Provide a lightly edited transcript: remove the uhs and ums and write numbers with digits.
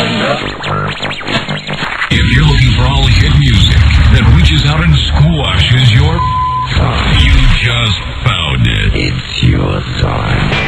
If you're looking for all hit music that reaches out and squashes your... You just found it. It's your time.